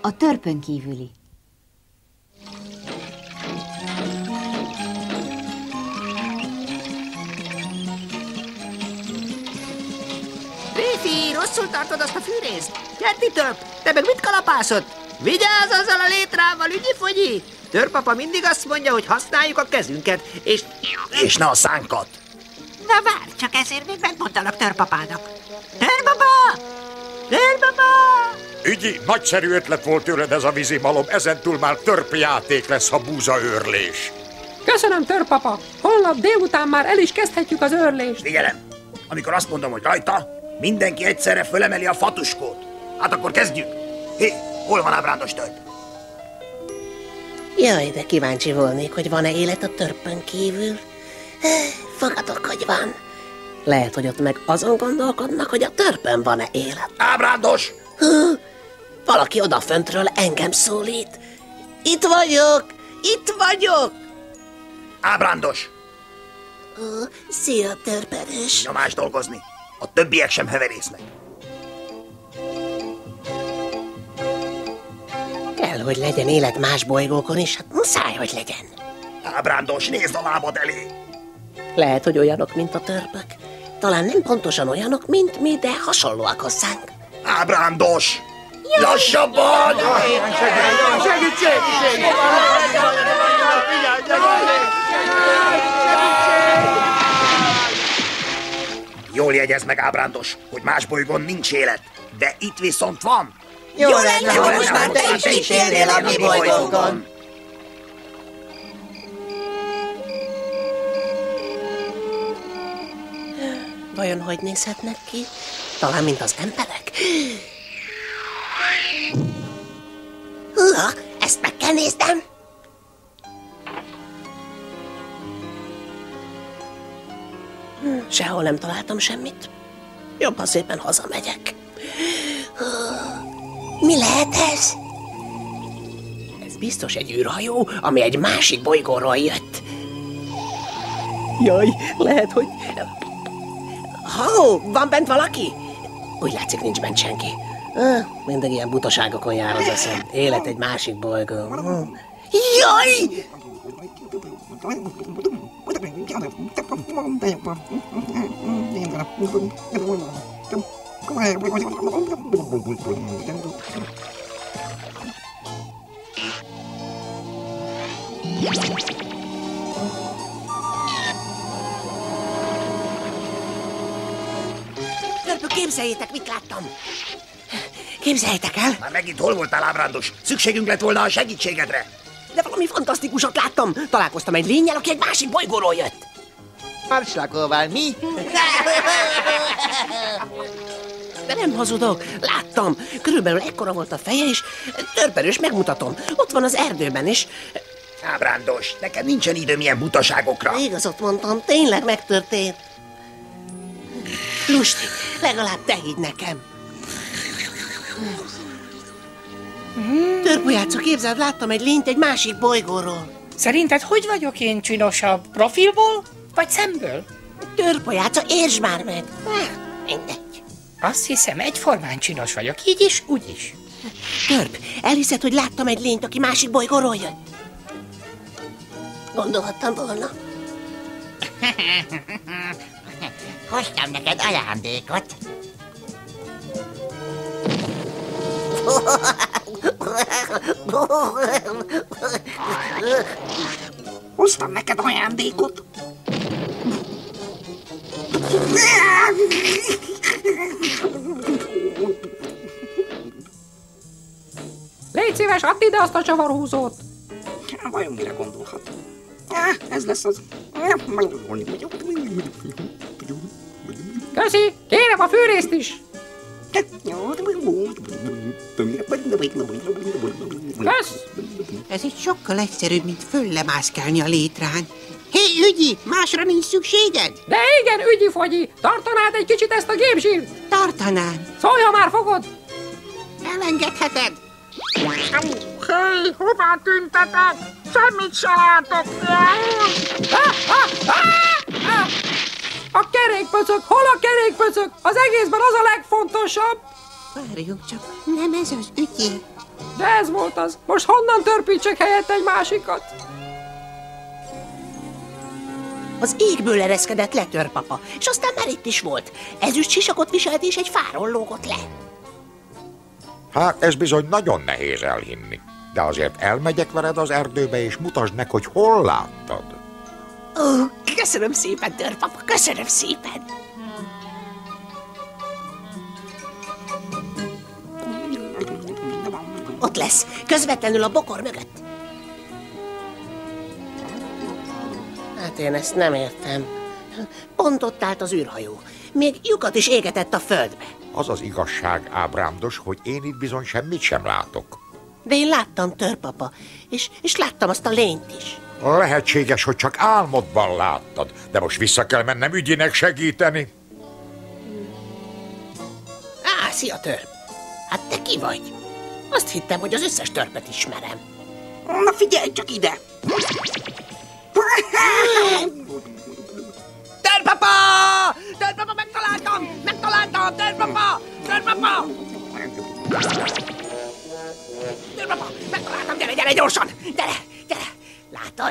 A törpön kívüli. Réfi, rosszul tartod azt a fűrészt? Gyerti Törp, te meg mit kalapászod? Vigyázz azzal a létrával, ügyi-fogyi! Törpapa mindig azt mondja, hogy használjuk a kezünket, és... És ne a szánkat. Na várj, csak ezért még megmondtalak Törpapának. Törpapa! Törpapa! Ügyi, nagyszerű ötlet volt tőled ez a vízimalom, ezentúl már törpjáték lesz, ha búzaőrlés. Köszönöm, Törpapa! Holnap délután már el is kezdhetjük az őrlést. Figyelem! Amikor azt mondom, hogy rajta, mindenki egyszerre fölemeli a fatuskót. Hát akkor kezdjük! Hé, hol van Ábrándos törp? Jaj, de kíváncsi volnék, hogy van-e élet a törpön kívül. Fogadok, hogy van. Lehet, hogy ott meg azon gondolkodnak, hogy a törpön van-e élet. Ábrándos! Valaki odaföntről engem szólít. Itt vagyok! Itt vagyok! Ábrándos! Szia, törperős! Nyomás dolgozni. A többiek sem heverésznek. Kell, hogy legyen élet más bolygókon is, hát muszáj, hogy legyen. Ábrándos, nézd a lábad elé! Lehet, hogy olyanok, mint a törpök. Talán nem pontosan olyanok, mint mi, de hasonlóak hozzánk. Ábrándos! Lassabban! Segítség! Jól jegyezd meg, Ábrándos, hogy más bolygón nincs élet, de itt viszont van. Jó lenne, ha most már te is itt élnél a mi bolygónkon. Vajon hogy nézhetnek ki? Talán, mint az emberek? Ezt meg kell néznem! Sehol nem találtam semmit. Jobb, ha szépen hazamegyek. Mi lehet ez? Ez biztos egy űrhajó, ami egy másik bolygóról jött. Jaj, lehet, hogy... Van bent valaki? Úgy látszik, nincs bent senki. Mindig ilyen butaságokon jár az eszem. Élet egy másik bolygón. Jaj! Törpök, képzeljétek, mit láttam! Képzeljétek el! Már megint hol voltál, Ábrándos? Szükségünk lett volna a segítségedre. De valami fantasztikusat láttam! Találkoztam egy lénnyel, aki egy másik bolygóról jött! Marslakóval mi? De nem hazudok, láttam! Körülbelül ekkora volt a feje, és törperős, megmutatom. Ott van az erdőben is. Ábrándos, neked nincsen időm ilyen butaságokra. Igazat mondtam, tényleg megtörtént. Lusti, legalább te hidd nekem. Törpölyácó, képzeld, láttam egy lényt egy másik bolygóról. Szerinted hogy vagyok én csinosabb? Profilból vagy szemből? Törpölyácó, értsd már meg! Mindegy. Azt hiszem, egyformán csinos vagyok, így is, úgy is. Törp, elhiszed, hogy láttam egy lényt, aki másik bolygóról jött? Gondolhattam volna. Hoztam neked ajándékot. Hoztam neked ajándékot. Légy szíves, add ide azt a csavarhúzót. Vajon mire gondolhat? Ez lesz az. Köszi, kérem a fűrészt is. Kösz. Ez itt sokkal egyszerűbb, mint föllemászkálni a létrán. Hé, ügyi, másra nincs szükséged? De igen, ügyi-fogyi, tartanád egy kicsit ezt a gépzsírt? Tartanám. Szólja már, fogod? Elengedheted. Hé, hová tüntetek? Semmit se látok. A kerékpöcök, hol a kerékpöcök? Az egészben az a legfontosabb. Várjunk csak, nem ez az ügyi. De ez volt az. Most honnan törpítsek helyett egy másikat? Az égből ereszkedett le Törpapa, és aztán már itt is volt. Ezüst sisakot viselt és egy fáról lógott le. Hát ez bizony nagyon nehéz elhinni. De azért elmegyek veled az erdőbe, és mutasd meg, hogy hol láttad. Ó, köszönöm szépen, Törpapa, köszönöm szépen. Ott lesz, közvetlenül a bokor mögött. Hát én ezt nem értem. Pont ott állt az űrhajó. Még lyukat is égetett a földbe. Az az igazság, ábrámdos, hogy én itt bizony semmit sem látok. De én láttam, Törpapa, és láttam azt a lényt is. Lehetséges, hogy csak álmodban láttad, de most vissza kell mennem ügyinek segíteni. Szia, Törp! Hát te ki vagy? Azt hittem, hogy az összes törpet ismerem. Na figyelj csak ide! Törpapa! Törpapa, megtaláltam! Megtaláltam! Törpapa! Törpapa! Törpapa, megtaláltam! Gyere, gyere, gyorsan! Gyere, gyere! Látod?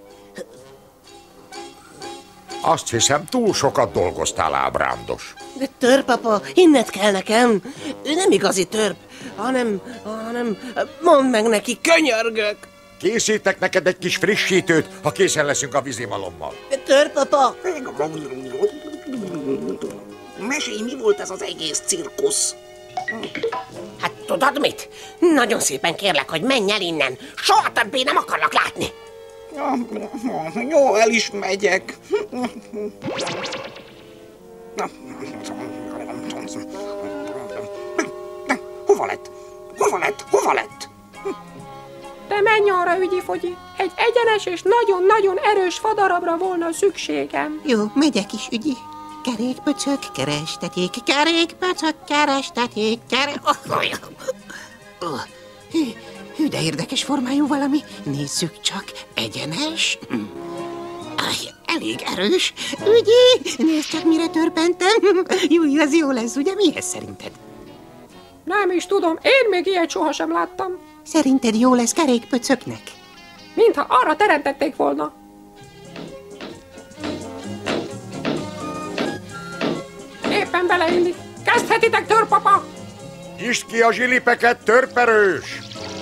Azt hiszem, túl sokat dolgoztál, ábrándos. De Törpapa, hinned kell nekem. Ő nem igazi törp, hanem... Mondd meg neki, könyörgök! Készítek neked egy kis frissítőt, ha készen leszünk a vízimalommal. De Törpapa! Mesélj, mi volt ez az egész cirkusz? Hát tudod mit? Nagyon szépen kérlek, hogy menj el innen. Soha többé nem akarlak látni. Jó, el is megyek. Hova lett? Hova lett? Hova lett? De menj arra, Ügyi-Fogyi. Egy egyenes és nagyon-nagyon erős fadarabra volna szükségem. Jó, megyek is, Ügyi. Kerékpöcök, keresteték, kerékpöcök, keresteték, Hű, de érdekes formájú valami. Nézzük csak, egyenes. Elég erős. Ügyi, nézd csak, mire törpentem. Jó, ez jó lesz, ugye? Mi ez szerinted? Nem is tudom, én még ilyet sohasem láttam. Szerinted jó lesz kerékpöcöknek? Mintha arra teremtették volna. Éppen beleillik. Kezdhetitek, Törpapa! Nyisd ki a zsilipeket, törperős!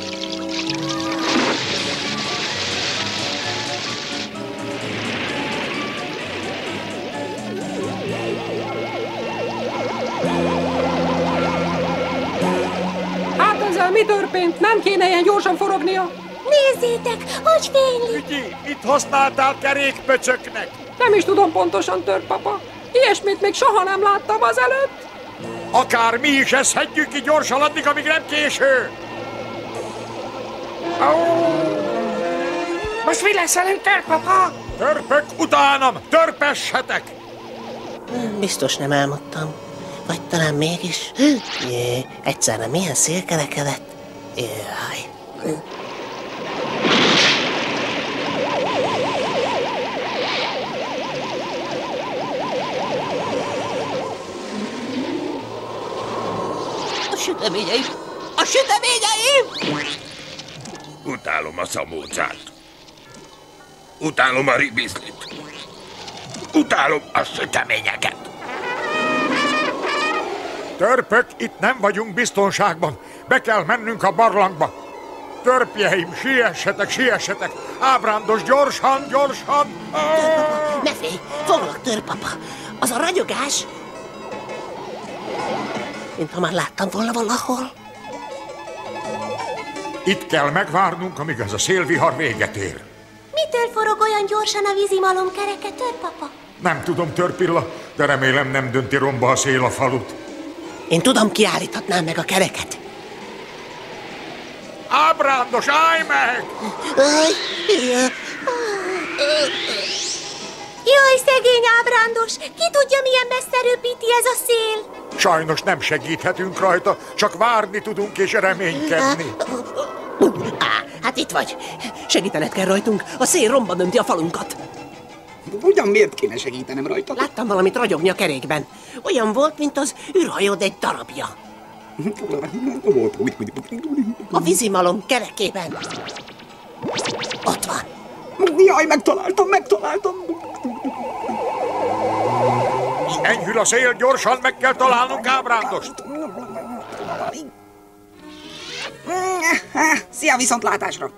Hát ezzel mi történt? Nem kéne ilyen gyorsan forognia? Nézzétek, hogy fénylik! Ügyi, mit használtál kerékpöcöknek? Nem is tudom pontosan, Törpapa. Ilyesmit még soha nem láttam azelőtt. Akár mi is eszhetjük ki gyorsan addig, amíg nem késő! Most mi lesz velünk, Törpapa? Törpök utánam! Törpessetek! Biztos nem álmodtam. Vagy talán mégis. Egyszerre milyen szélkerekedett. Jaj. A süteményeim! A süteményeim! Utálom a szamócát. Utálom a ribizlit. Utálom a süteményeket. Törpök, itt nem vagyunk biztonságban. Be kell mennünk a barlangba. Törpjeim, siessetek, siessetek! Ábrándos, gyorsan, gyorsan! Ne félj, foglak, Törpapa! Az a ragyogás... mintha már láttam volna valahol. Itt kell megvárnunk, amíg ez a szélvihar véget ér. Mitől forog olyan gyorsan a vízimalom kereke, Törpapa? Nem tudom, Törpilla, de remélem nem dönti romba a szél a falut. Én tudom, kiállíthatnám meg a kereket. Ábrándos, állj meg! Jaj, szegény ábrándos! Ki tudja, milyen messze röpíti ez a szél? Sajnos nem segíthetünk rajta, csak várni tudunk és reménykedni. Hát itt vagy. Segítened kell rajtunk, a szél romba dönti a falunkat. Ugyan miért kéne segítenem rajta? Láttam valamit ragyogni a kerékben. Olyan volt, mint az űrhajód egy darabja. A vízimalom kerekében. Ott van. Jaj, megtaláltam. Enyhül a szél, gyorsan meg kell találnunk Ábrándost. Szia, viszontlátásra!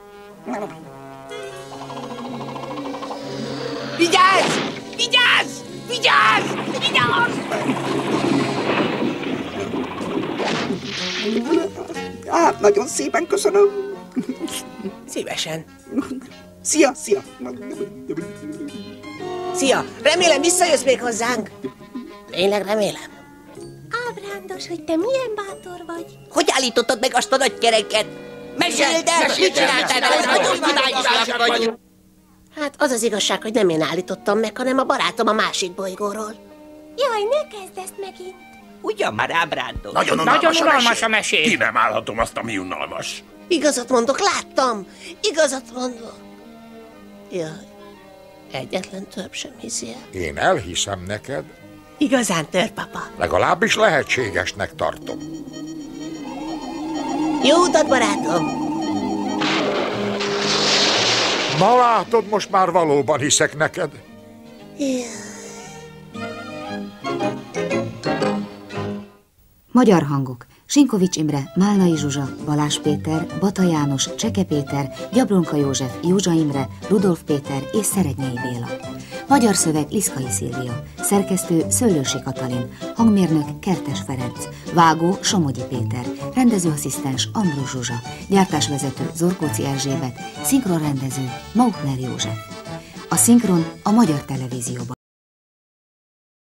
Vigyázz! Vigyázz! Vigyázz! Vigyázz! Hát, nagyon szépen köszönöm. Szívesen. Szia! Szia, remélem visszajössz még hozzánk. Tényleg remélem. Ábrándos, hogy te milyen bátor vagy. Hogy állítottad meg azt a nagy kereket? Meséld el, mit csináltál vele, nagyon királyság vagy. Hát az az igazság, hogy nem én állítottam meg, hanem a barátom a másik bolygóról. Jaj, ne kezd ezt megint. Ugyan már, Ábrándos. Nagyon unalmas a mesé. Ki nem állhatom azt, ami unalmas. Igazat mondok, láttam. Igazat mondok. Jaj, egyetlen törp sem hiszi el. Én elhiszem neked. Igazán, törpapa. Legalábbis lehetségesnek tartom. Jó utat, barátom. Na látod, most már valóban hiszek neked. Magyar hangok: Sinkovics Imre, Málnai Zsuzsa, Balázs Péter, Bata János, Cseke Péter, Gyabronka József, Józsa Imre, Rudolf Péter és Szerednyei Béla. Magyar szöveg: Liszkai Szilvia. Szerkesztő: Szőlősi Katalin. Hangmérnök: Kertes Ferenc. Vágó: Somogyi Péter. Rendezőasszisztens: Andrus Zsuzsa. Gyártásvezető: Zorkóci Erzsébet. Szinkronrendező: Mautner József. A szinkron a Magyar Televízióban.